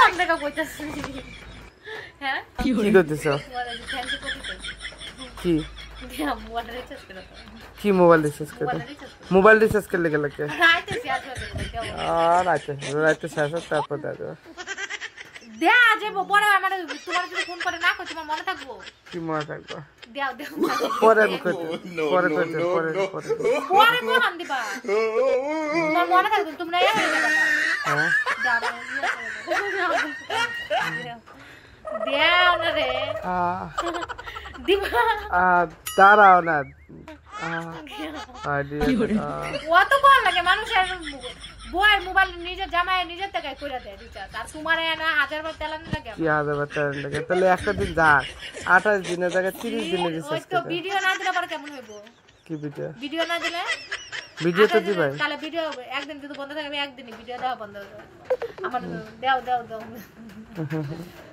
কোন দেখা কইতাছিস হ্যাঁ কি করতেছো কি কি মোবাইল রিচার্জ করতে মোবাইল রিচার্জ করলে গেলে কে রাইতে শেষ হোক তারপর দেখো দেয়া যাবো পরে আমার তোমার যদি ফোন করে না কই তোমার মনে থাকবো কি মনে থাকবো দেও দেও পরে আমি কইতে পরে কোন দিবা তোমার মনে থাকবে তোমরা এই হ্যাঁ দেও না রে দিবা দাঁড়াও না অত কোন লাগে মানুষের বউয়ের মোবাইল নিজের জামাই নিজের থেকে কইরা দেয় রিচার্জ আর তোমার না 1000 বার তেলান লাগে কি 1000 বার তেলান লাগে তাহলে একটা দিন যাক 28 দিনের জায়গায় 30 দিনের রিচার্জ তো ভিডিও না দিলে পরে কেমন হইব কি ভিডিও না দিলে ভিডিও তো দিবাই তাহলে ভিডিও একদিন যদি বন্ধ থাকে একদিনই ভিডিও দেওয়া বন্ধ হবে আমার দাও